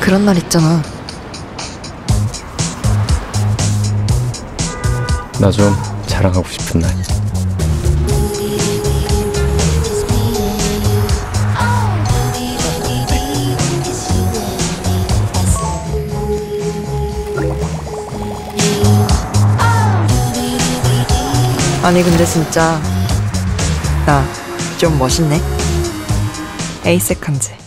그런 날 있잖아. 나 좀 자랑하고 싶은 날. 아니 근데 진짜 나 좀 멋있네. 에이색한지.